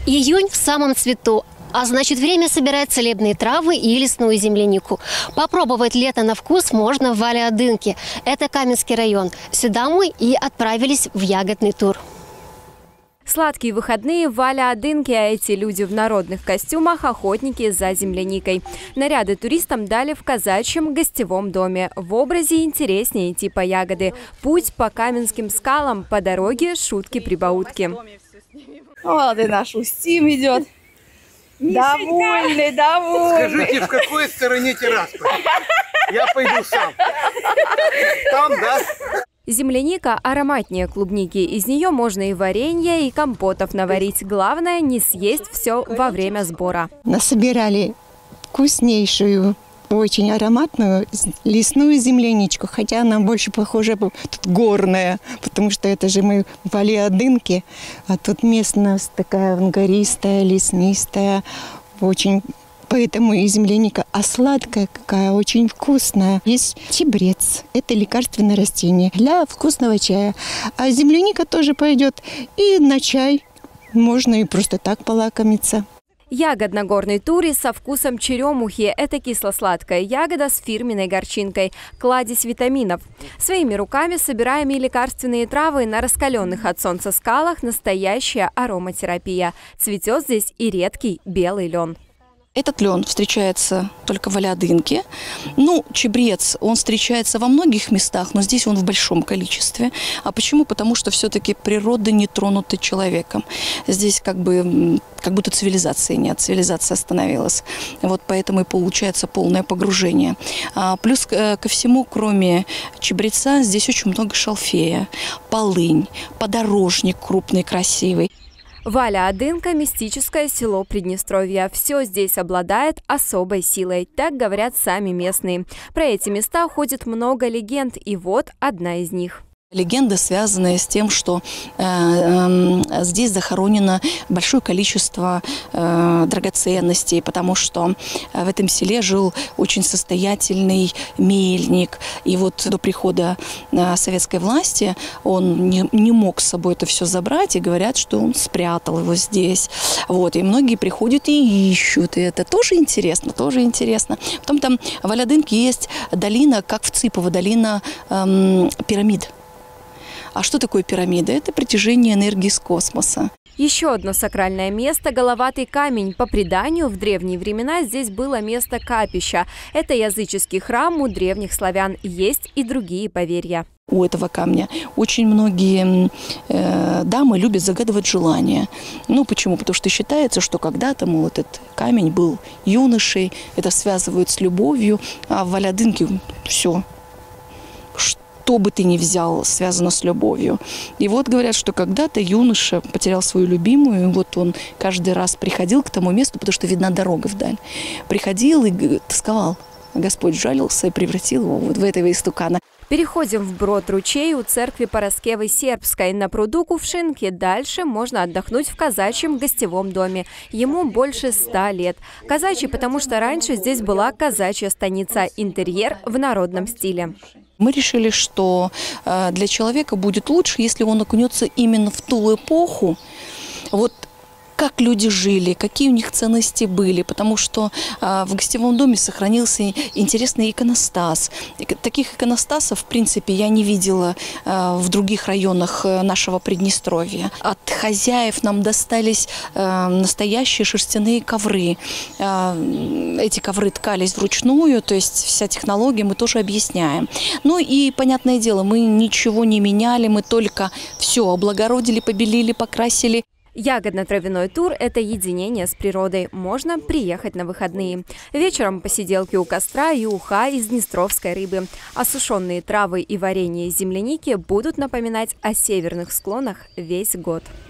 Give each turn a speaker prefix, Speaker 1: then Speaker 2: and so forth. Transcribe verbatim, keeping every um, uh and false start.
Speaker 1: Июнь в самом цвету. А значит, время собирать целебные травы и лесную землянику. Попробовать лето на вкус можно в Вале-Адынке. Это Каменский район. Сюда мы и отправились в ягодный тур.
Speaker 2: Сладкие выходные в Вале-Адынке, а эти люди в народных костюмах – охотники за земляникой. Наряды туристам дали в казачьем гостевом доме. В образе интереснее идти по ягоды. Путь по каменским скалам, по дороге шутки-прибаутки.
Speaker 3: Вот и наш Устим идет. Довольный, довольный.
Speaker 4: Скажите, в какой стороне терраса? Я пойду сам. Там, да?
Speaker 2: Земляника ароматнее клубники. Из нее можно и варенье, и компотов наварить. Главное – не съесть все во время сбора.
Speaker 5: Насобирали вкуснейшую, очень ароматную лесную земляничку. Хотя она больше похожа тут горная, потому что это же мы в Вале-Адынке. А тут местность такая гористая, леснистая, очень... Поэтому и земляника, а сладкая какая, очень вкусная. Есть чебрец, это лекарственное растение для вкусного чая. А земляника тоже пойдет и на чай, можно и просто так полакомиться.
Speaker 2: Ягодно-горный тури со вкусом черемухи – это кисло-сладкая ягода с фирменной горчинкой, кладезь витаминов. Своими руками собираем и лекарственные травы на раскаленных от солнца скалах, настоящая ароматерапия. Цветет здесь и редкий белый лен.
Speaker 3: Этот лен встречается только в Вале-Адынке. Ну, чебрец, он встречается во многих местах, но здесь он в большом количестве. А почему? Потому что все-таки природа не тронута человеком. Здесь как бы, как будто цивилизации нет, цивилизация остановилась. Вот поэтому и получается полное погружение. А плюс ко всему, кроме чебреца, здесь очень много шалфея, полынь, подорожник крупный, красивый.
Speaker 2: Вале-Адынка – мистическое село Приднестровья. Все здесь обладает особой силой, так говорят сами местные. Про эти места ходит много легенд, и вот одна из них.
Speaker 3: Легенда, связанная с тем, что э, э, здесь захоронено большое количество э, драгоценностей, потому что в этом селе жил очень состоятельный мельник. И вот до прихода э, советской власти он не, не мог с собой это все забрать, и говорят, что он спрятал его здесь. Вот, и многие приходят и ищут, и это тоже интересно, тоже интересно. Потом там в Вале-Адынке есть долина, как в Цыпово, долина э, пирамид. А что такое пирамида? Это притяжение энергии с космоса.
Speaker 2: Еще одно сакральное место – Головатый камень. По преданию, в древние времена здесь было место капища. Это языческий храм у древних славян. Есть и другие поверья.
Speaker 3: У этого камня очень многие э, дамы любят загадывать желания. Ну, почему? Потому что считается, что когда-то, мол, этот камень был юношей, это связывают с любовью, а в Вале-Адынке все. Что бы ты ни взял, связано с любовью. И вот говорят, что когда-то юноша потерял свою любимую, и вот он каждый раз приходил к тому месту, потому что видна дорога вдаль. Приходил и тосковал. Господь жалился и превратил его вот в этого истукана.
Speaker 2: Переходим вброд ручей у церкви Параскевы-Сербской. На пруду Кувшинки. Дальше можно отдохнуть в казачьем гостевом доме. Ему больше ста лет. Казачий, потому что раньше здесь была казачья станица. Интерьер в народном стиле.
Speaker 3: Мы решили, что для человека будет лучше, если он окунется именно в ту эпоху, вот как люди жили, какие у них ценности были, потому что в гостевом доме сохранился интересный иконостас. Таких иконостасов, в принципе, я не видела в других районах нашего Приднестровья. От хозяев нам достались настоящие шерстяные ковры. Эти ковры ткались вручную, то есть вся технология мы тоже объясняем. Ну и, понятное дело, мы ничего не меняли, мы только все облагородили, побелили, покрасили.
Speaker 2: Ягодно-травяной тур – это единение с природой. Можно приехать на выходные. Вечером посиделки у костра и уха из днестровской рыбы. А сушеные травы и варенье из земляники будут напоминать о северных склонах весь год.